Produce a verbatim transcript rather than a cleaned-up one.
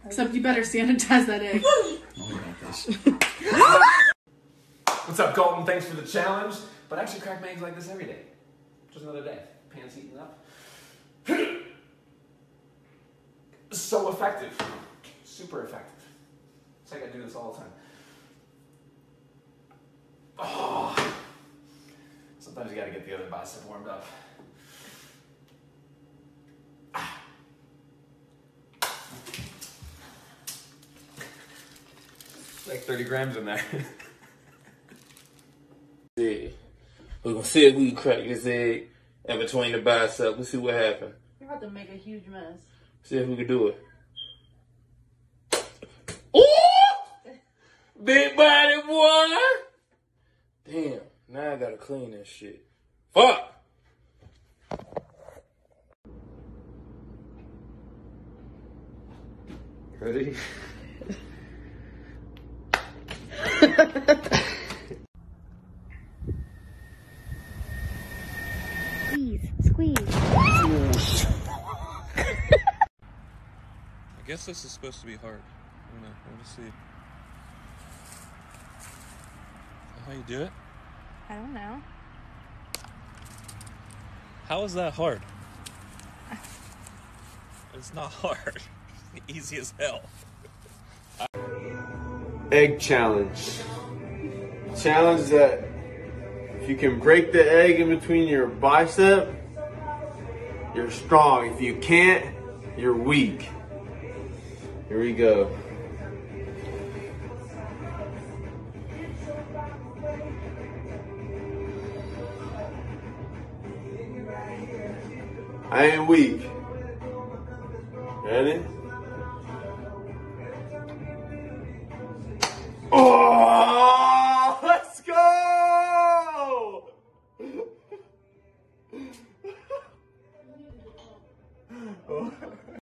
Except you better sanitize that egg. What's up, Colton? Thanks for the challenge. But I actually crack my eggs like this every day. Just another day. Pants heating up. So effective. Super effective. It's like I do this all the time. Oh. Sometimes you gotta get the other bicep warmed up. Like thirty grams in there. We're gonna see if we can crack this egg in between the bicep. Let's see what happens. You're about to make a huge mess. See if we can do it. Ooh! Big body boy! Damn, now I gotta clean that shit. Fuck! Ready? Squeeze, squeeze. I guess this is supposed to be hard. I don't know. Let me see. How you do it? I don't know. How is that hard? It's not hard. Easy as hell. Egg challenge. Challenge that if you can break the egg in between your bicep, you're strong. If you can't, you're weak. Here we go. I ain't weak. Ready?